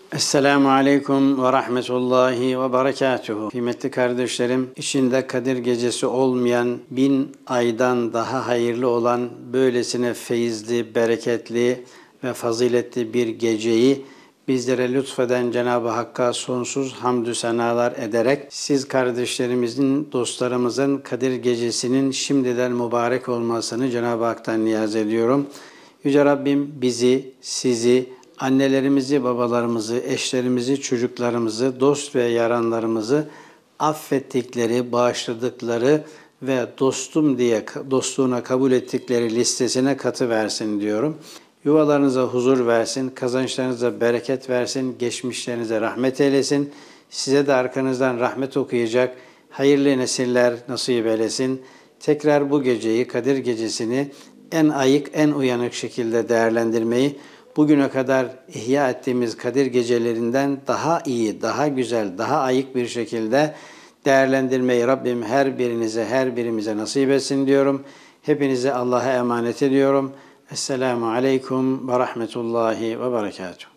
Esselamu Aleyküm ve Rahmetullahi ve Berekatuhu. Kıymetli kardeşlerim, içinde Kadir Gecesi olmayan 1000 aydan daha hayırlı olan böylesine feyizli, bereketli ve faziletli bir geceyi bizlere lütfeden Cenab-ı Hakk'a sonsuz hamdü senalar ederek siz kardeşlerimizin, dostlarımızın Kadir Gecesi'nin şimdiden mübarek olmasını Cenab-ı Hak'tan niyaz ediyorum. Yüce Rabbim bizi, sizi, annelerimizi, babalarımızı, eşlerimizi, çocuklarımızı, dost ve yaranlarımızı affettikleri, bağışladıkları ve dostum diye dostluğuna kabul ettikleri listesine katıversin diyorum. Yuvalarınıza huzur versin, kazançlarınıza bereket versin, geçmişlerinize rahmet eylesin. Size de arkanızdan rahmet okuyacak hayırlı nesiller nasip eylesin. Tekrar bu geceyi, Kadir Gecesi'ni en ayık, en uyanık şekilde değerlendirmeyi, bugüne kadar ihya ettiğimiz Kadir gecelerinden daha iyi, daha güzel, daha ayık bir şekilde değerlendirmeyi Rabbim her birinize, her birimize nasip etsin diyorum. Hepinize Allah'a emanet ediyorum. Esselamu Aleyküm ve Rahmetullahi ve Berekatuhu.